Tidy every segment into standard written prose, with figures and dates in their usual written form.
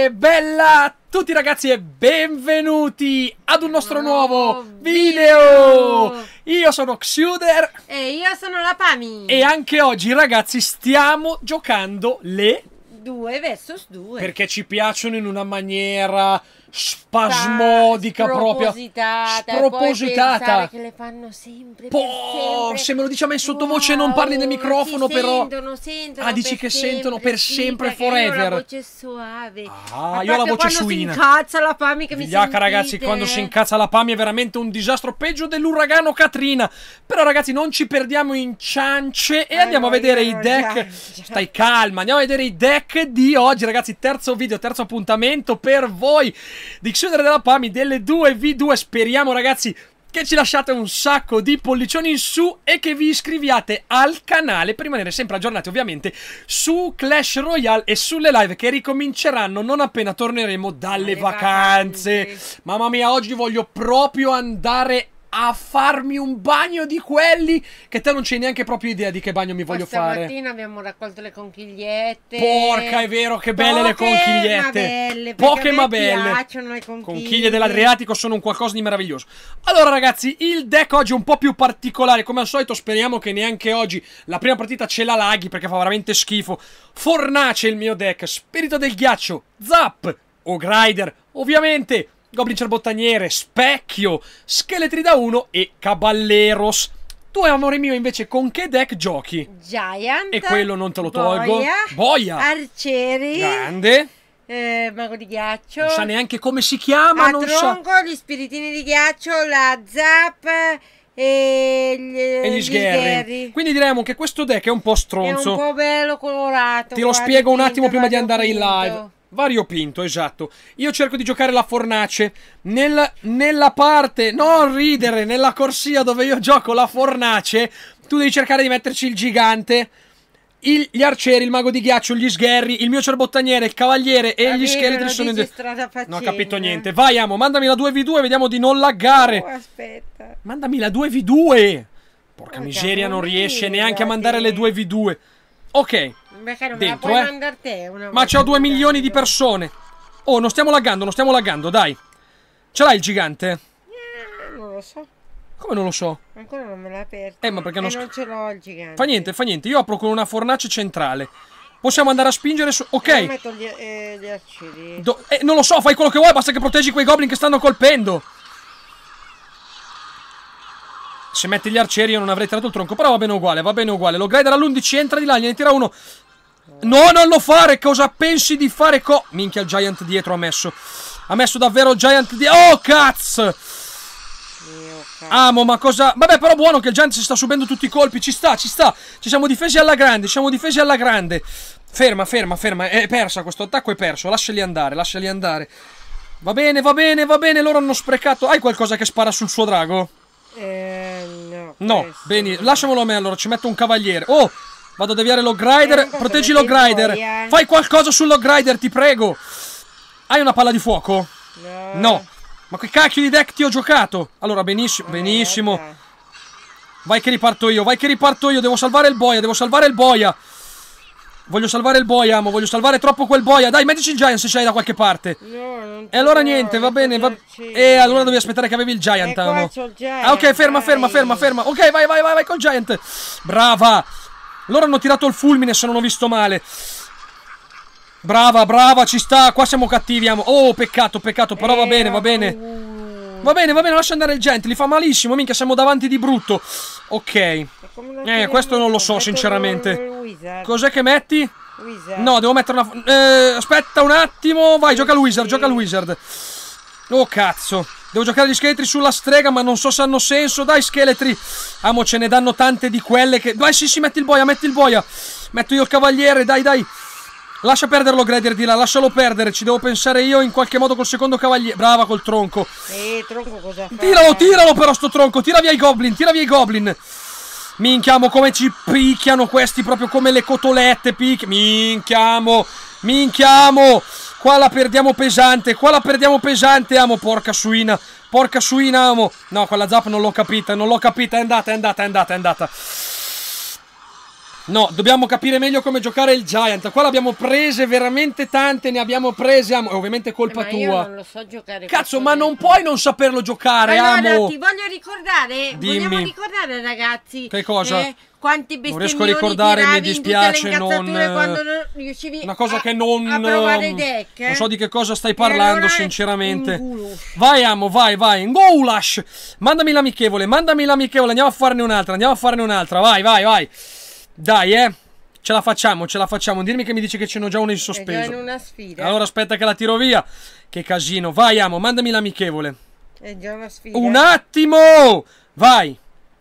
E bella a tutti ragazzi e benvenuti ad un nostro nuovo video! Io sono Xuder e io sono la Pami. E anche oggi ragazzi stiamo giocando le 2 vs 2 perché ci piacciono in una maniera spasmodica, proprio spropositata, che le fanno sempre, sempre. Se me lo dici a me sottovoce, non parli nel microfono, però sentono dici che sentono per sempre, forever. Io ho la voce suave. Io ho la voce suina. Quando si incazza la Pami che mi sentite. Ragazzi, quando si incazza la Pami è veramente un disastro, peggio dell'uragano Katrina. Però ragazzi, non ci perdiamo in ciance e andiamo a vedere i deck. Stai calma, andiamo a vedere i deck di oggi ragazzi. Terzo video, terzo appuntamento per voi di Xuder della Pami, delle 2v2. Speriamo ragazzi che ci lasciate un sacco di pollicioni in su e che vi iscriviate al canale per rimanere sempre aggiornati ovviamente su Clash Royale e sulle live che ricominceranno non appena torneremo dalle vacanze. Mamma mia, oggi voglio proprio andare a farmi un bagno di quelli che te non c'hai neanche proprio idea di che bagno mi voglio fare. Stamattina abbiamo raccolto le conchigliette. Porca, è vero, che belle le conchigliette. Poche ma belle. Piacciono le conchiglie dell'Adriatico sono un qualcosa di meraviglioso. Allora ragazzi, il deck oggi è un po' più particolare. Come al solito speriamo che neanche oggi la prima partita ce la laghi, perché fa veramente schifo. Fornace il mio deck, Spirito del Ghiaccio, Zap, Ogrider, ovviamente Goblin Cerbottaniere, Specchio, Scheletri da 1 e Caballeros. Tu, amore mio, invece con che deck giochi? Giant. E quello non te lo tolgo. Boia. Arcieri. Grande. Mago di ghiaccio. Non sa neanche come si chiama. A tronco, gli spiritini di ghiaccio, la Zap e gli sgherri. Quindi diremo che questo deck è un po' stronzo. È un po' bello colorato. Ti lo spiego un attimo prima di andare in live. Variopinto, esatto. Io cerco di giocare la fornace nella parte, non ridere, nella corsia dove io gioco la fornace. Tu devi cercare di metterci il gigante, gli arcieri, il mago di ghiaccio, gli sgherri, il mio cerbottaniere, il cavaliere e gli scheletri sono in... Non ho capito niente. Vai amo, mandami la 2v2 e vediamo di non laggare. Aspetta. Mandami la 2v2. Porca miseria, non riesce neanche a mandare le 2v2. Ok. Perché non dentro, me la puoi mandare te ma c'ho 2 milioni di persone. Oh, non stiamo laggando, dai. Ce l'hai il gigante? Non lo so. Come non lo so? Ancora non me l'ha aperto. Ma perché non ce l'ho il gigante. Fa niente, io apro con una fornace centrale. Possiamo andare a spingere su... Ok. Io metto gli arcieri. Non lo so, fai quello che vuoi, basta che proteggi quei goblin che stanno colpendo. Se metti gli arcieri io non avrei tirato il tronco, però va bene uguale, Lo Grider all'11 entra di là, gliene tira uno. No, non lo fare, cosa pensi di fare? Minchia, il Giant dietro ha messo. Ha messo davvero il Giant dietro. Oh, cazzo! Amo, ma cosa... Vabbè, però buono che il Giant si sta subendo tutti i colpi, ci sta. Ci siamo difesi alla grande, Ferma. È persa, questo attacco è perso, lasciali andare. Va bene, loro hanno sprecato... Hai qualcosa che spara sul suo drago? No, bene, lasciamolo a me allora, ci metto un cavaliere. Oh, vado a deviare lo Grider, proteggi lo Grider. Fai qualcosa sullo Grider, ti prego. Hai una palla di fuoco? No. Ma che cacchio di deck ti ho giocato? Allora, benissimo. Vai che riparto io, devo salvare il boia, Voglio salvare il boia, amo, voglio salvare troppo quel boia. Dai, mettici il Giant se ce l'hai da qualche parte. E allora niente, va bene. Allora devi aspettare che avevi il Giant, amo. Ah, ok, ferma. Ok, vai col Giant. Brava. Loro hanno tirato il fulmine, se non ho visto male. Brava, ci sta. Qua siamo cattivi, amo. Oh, peccato, però va bene. Va bene, lascia andare il Giant, li fa malissimo, minchia, siamo davanti di brutto. Ok. Questo non lo so, sinceramente. Cos'è che metti? No, devo mettere una... aspetta un attimo. Vai, gioca il Wizard. Oh, cazzo. Devo giocare gli scheletri sulla strega, ma non so se hanno senso. Dai, scheletri. Amo, ce ne danno tante di quelle che... Vai, sì, metti il boia. Metto io il cavaliere, dai. Lascia perdere lo Grider di là, lascialo perdere. Ci devo pensare io in qualche modo col secondo cavaliere. Brava col tronco. Tronco cosa fa? Tiralo però sto tronco. Tira via i goblin. Minchiamo come ci picchiano questi, proprio come le cotolette. Minchiamo. Qua la perdiamo pesante, amo. Porca suina, amo. No, quella zap non l'ho capita, è andata. No, dobbiamo capire meglio come giocare il Giant. Qua l'abbiamo prese veramente tante, ne abbiamo prese. Ovviamente è colpa tua. Io non lo so giocare. Cazzo, ma non puoi non saperlo giocare, allora, amo. ti voglio ricordare. Dimmi. Vogliamo ricordare, ragazzi. Che cosa? Quanti Non bestemmioni riesco a ricordare, mi dispiace, quando non riuscivi una cosa che non a provare i deck. Non so di che cosa stai parlando, allora sinceramente. Vai, amo, vai, vai. Goulash. Mandami l'amichevole, andiamo a farne un'altra, vai, vai, vai. Dai, ce la facciamo, ce la facciamo. Dirmi che mi dici che ce n'ho già una in sospeso. È già in una sfida. Allora aspetta che la tiro via. Che casino. Vai, amo, mandami l'amichevole. È già una sfida. Un attimo. Vai.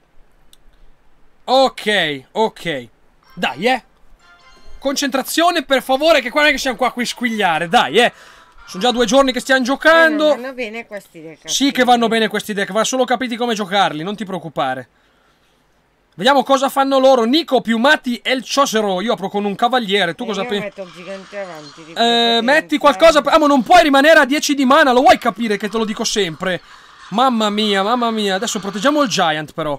Ok, ok. Dai, concentrazione, per favore, che qua non è che siamo qua a squigliare. Dai, Sono già 2 giorni che stiamo giocando. Vanno bene questi deck. Sì che vanno bene questi deck, va solo capiti come giocarli, non ti preoccupare. Vediamo cosa fanno loro. Nico, Piumati e il Ciosero. Io apro con un cavaliere. Tu cosa pensi? Metto il gigante avanti. Metti qualcosa. Ma non puoi rimanere a 10 di mana. Lo vuoi capire che te lo dico sempre? Mamma mia, mamma mia. Adesso proteggiamo il Giant, però.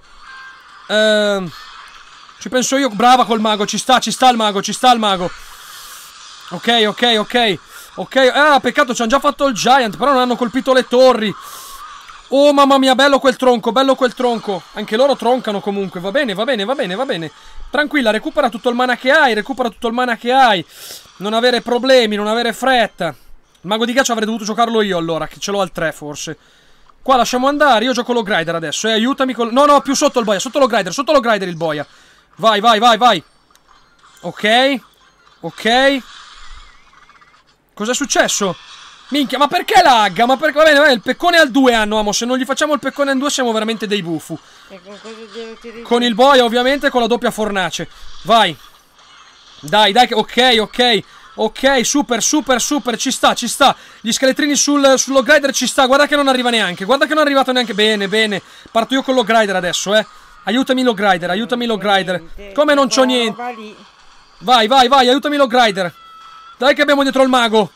Ci penso io. Brava col mago. Ci sta il mago. Ci sta il mago. Ok, ok, ok. Ok. Ah, peccato, ci hanno già fatto il Giant. Però non hanno colpito le torri. Oh mamma mia, bello quel tronco, bello quel tronco. Anche loro troncano comunque, va bene, va bene, va bene, va bene. Tranquilla, recupera tutto il mana che hai, recupera tutto il mana che hai. Non avere problemi, non avere fretta. Il mago di ghiaccio avrei dovuto giocarlo io allora, che ce l'ho al 3 forse. Qua lasciamo andare, io gioco lo grider adesso, aiutami col... No, no, più sotto il boia, sotto lo grider il boia. Vai, vai, vai, vai. Ok, ok. Cos'è successo? Minchia, ma perché lagga? Ma perché... Va bene, il peccone al 2 hanno, amo. Se non gli facciamo il peccone al 2 siamo veramente dei bufu. E con cosa devo tirare? Con il boia, ovviamente, con la doppia fornace. Vai. Dai, dai, ok, ok. Ok, super, super, super, ci sta, ci sta. Gli scheletrini sullo grider ci sta. Guarda che non arriva neanche. Guarda che non è arrivato neanche. Bene, bene. Parto io con lo grider adesso, Aiutami lo grider, aiutami lo grider. Come non c'ho niente? Vai, vai, vai, aiutami lo grider. Dai che abbiamo dietro il mago.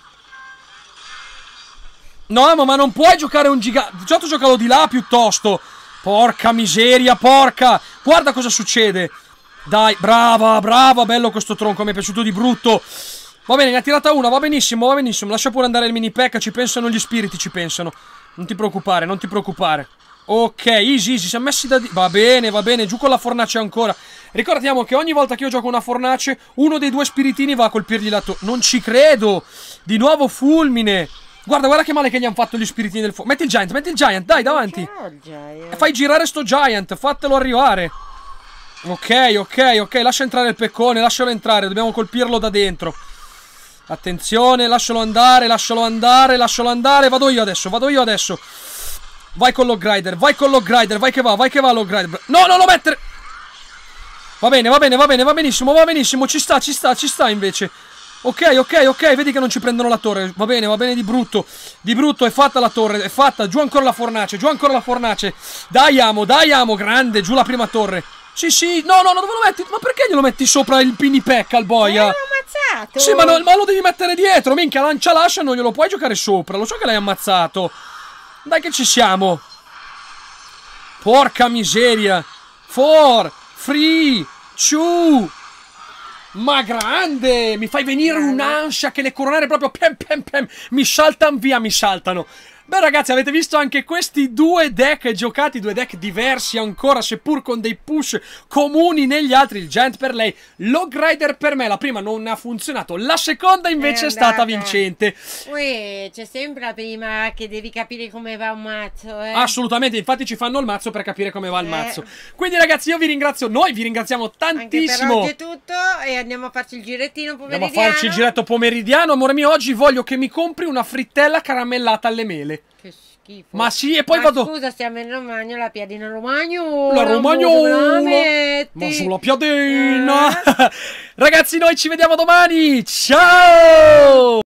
No, ma non puoi giocare un gigante. Di solito giocalo di là piuttosto. Porca miseria, porca. Guarda cosa succede. Dai, brava, brava. Bello questo tronco, mi è piaciuto di brutto. Va bene, ne ha tirata una, va benissimo, va benissimo. Lascia pure andare il mini pack, ci pensano gli spiriti, ci pensano. Non ti preoccupare, non ti preoccupare. Ok, easy, easy, siamo messi da... Va bene, giù con la fornace ancora. Ricordiamo che ogni volta che io gioco una fornace, uno dei 2 spiritini va a colpirgli la torre. Non ci credo. Di nuovo fulmine. Guarda, guarda che male che gli hanno fatto gli spiritini del fuoco. Metti il Giant, dai, davanti. E fai girare sto Giant, fatelo arrivare. Ok, ok, ok, lascia entrare il peccone, lascialo entrare, dobbiamo colpirlo da dentro. Attenzione, lascialo andare, lascialo andare, lascialo andare. Vado io adesso, vado io adesso. Vai con lo grider, vai con lo grider, vai che va lo grider. No, non lo mettere. Va bene, va bene, va bene, va benissimo, ci sta invece. Ok, ok, ok, vedi che non ci prendono la torre. Va bene di brutto. Di brutto, è fatta la torre, è fatta. Giù ancora la fornace, giù ancora la fornace. Dai, amo, grande, giù la prima torre. Sì, sì, no, no, dove lo metti? Ma perché glielo metti sopra il pinipec al boia? L'ho ammazzato. Sì, ma, no, ma lo devi mettere dietro, minchia, lancia lascia, non glielo puoi giocare sopra. Lo so che l'hai ammazzato. Dai che ci siamo. Porca miseria. 4, 3, 2... Ma grande! Mi fai venire un'ansia che le coronare proprio mi saltano via, mi saltano. Beh ragazzi, avete visto anche questi 2 deck giocati, 2 deck diversi ancora, seppur con dei push comuni negli altri. Il Giant per lei, lo Grider per me. La prima non ha funzionato, la seconda invece è stata vincente. Uè, c'è sempre la prima che devi capire come va un mazzo, Assolutamente, infatti ci fanno il mazzo per capire come va il mazzo. Quindi ragazzi, io vi ringrazio, noi vi ringraziamo tantissimo. Anche per oggi è tutto e andiamo a farci il girettino pomeridiano. Andiamo a farci il giretto pomeridiano. Amore mio, oggi voglio che mi compri una frittella caramellata alle mele. Che schifo. Ma sì, e poi vado... Scusa, stiamo in Romagna, la piadina romagnola. La romagnola. Ma sulla piadina. Ragazzi, noi ci vediamo domani. Ciao!